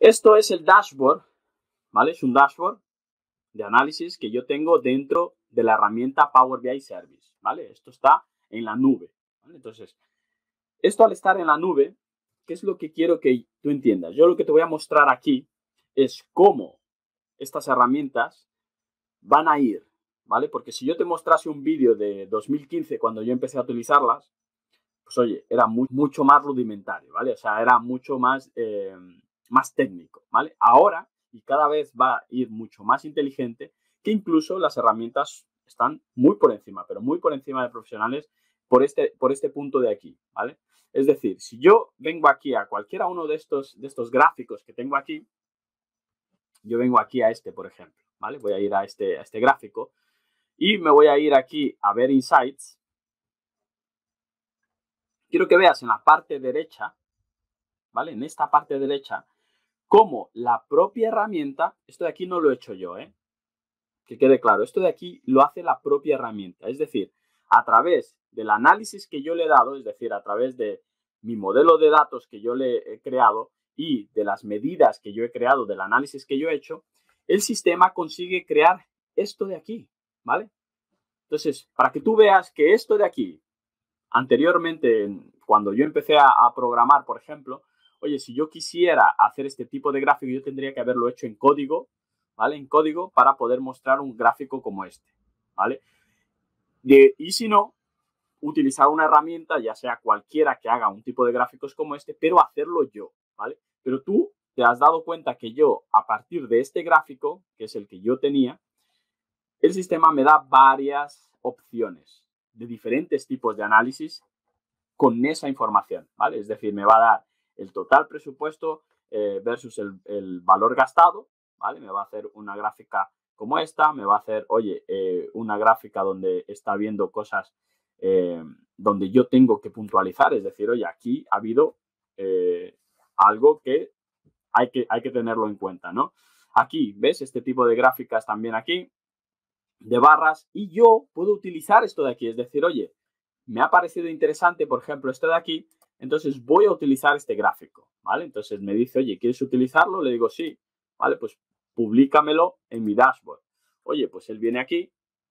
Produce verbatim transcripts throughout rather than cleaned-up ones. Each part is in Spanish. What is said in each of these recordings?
Esto es el dashboard, ¿vale? Es un dashboard de análisis que yo tengo dentro de la herramienta Power B I Service, ¿vale? Esto está en la nube, ¿vale? Entonces, esto al estar en la nube, ¿qué es lo que quiero que tú entiendas? Yo lo que te voy a mostrar aquí es cómo estas herramientas van a ir, ¿vale? Porque si yo te mostrase un vídeo de dos mil quince, cuando yo empecé a utilizarlas, pues oye, era muy, mucho más rudimentario, ¿vale? O sea, era mucho más, eh, más técnico, ¿vale? Ahora, y cada vez va a ir mucho más inteligente, que incluso las herramientas están muy por encima, pero muy por encima de profesionales por este, por este punto de aquí, ¿vale? Es decir, si yo vengo aquí a cualquiera uno de estos, de estos gráficos que tengo aquí, yo vengo aquí a este, por ejemplo, ¿vale? Voy a ir a este, a este gráfico y me voy a ir aquí a ver Insights. Quiero que veas en la parte derecha, ¿vale? En esta parte derecha, cómo la propia herramienta, esto de aquí no lo he hecho yo, ¿eh? Que quede claro, esto de aquí lo hace la propia herramienta. Es decir, a través del análisis que yo le he dado, es decir, a través de mi modelo de datos que yo le he creado y de las medidas que yo he creado, del análisis que yo he hecho, el sistema consigue crear esto de aquí, ¿vale? Entonces, para que tú veas que esto de aquí, anteriormente, cuando yo empecé a, a programar, por ejemplo, oye, si yo quisiera hacer este tipo de gráfico, yo tendría que haberlo hecho en código, ¿vale? En código para poder mostrar un gráfico como este, ¿vale? De, y si no, utilizar una herramienta, ya sea cualquiera que haga un tipo de gráficos como este, pero hacerlo yo, ¿vale? Pero tú te has dado cuenta que yo, a partir de este gráfico, que es el que yo tenía, el sistema me da varias opciones de diferentes tipos de análisis con esa información, ¿vale? Es decir, me va a dar el total presupuesto eh, versus el, el valor gastado, ¿vale? Me va a hacer una gráfica como esta, me va a hacer, oye, eh, una gráfica donde está viendo cosas eh, donde yo tengo que puntualizar, es decir, oye, aquí ha habido eh, algo que hay, que hay que tenerlo en cuenta, ¿no? Aquí, ¿ves? Este tipo de gráficas también aquí, de barras, y yo puedo utilizar esto de aquí, es decir, oye, me ha parecido interesante, por ejemplo, esto de aquí, entonces voy a utilizar este gráfico, ¿vale? Entonces me dice, oye, ¿quieres utilizarlo? Le digo, sí, ¿vale? Pues publícamelo en mi dashboard. Oye, pues él viene aquí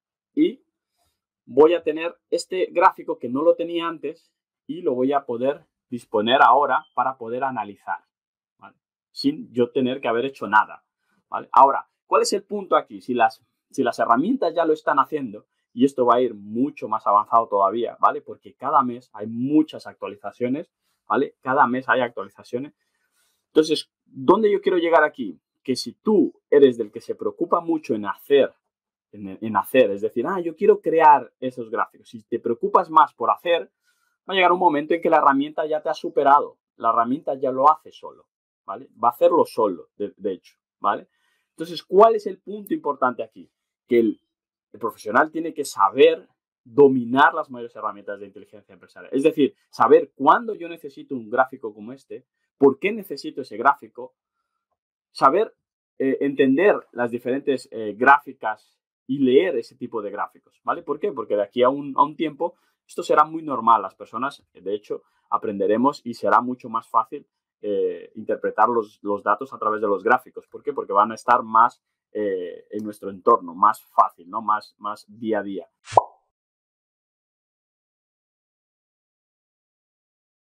y voy a tener este gráfico que no lo tenía antes y lo voy a poder disponer ahora para poder analizar, ¿vale? Sin yo tener que haber hecho nada, ¿vale? Ahora, ¿cuál es el punto aquí? Si las, si las herramientas ya lo están haciendo, y esto va a ir mucho más avanzado todavía, ¿vale? Porque cada mes hay muchas actualizaciones, ¿vale? Cada mes hay actualizaciones. Entonces, ¿dónde yo quiero llegar aquí? Que si tú eres del que se preocupa mucho en hacer, en, en hacer, es decir, ah, yo quiero crear esos gráficos. Si te preocupas más por hacer, va a llegar un momento en que la herramienta ya te ha superado. La herramienta ya lo hace solo, ¿vale? Va a hacerlo solo, de, de hecho, ¿vale? Entonces, ¿cuál es el punto importante aquí? Que el El profesional tiene que saber dominar las mayores herramientas de inteligencia empresarial. Es decir, saber cuándo yo necesito un gráfico como este, por qué necesito ese gráfico, saber eh, entender las diferentes eh, gráficas y leer ese tipo de gráficos, ¿vale? ¿Por qué? Porque de aquí a un, a un tiempo esto será muy normal. Las personas, de hecho, aprenderemos y será mucho más fácil eh, interpretar los, los datos a través de los gráficos. ¿Por qué? Porque van a estar más Eh, en nuestro entorno, más fácil, ¿no? Más, más día a día.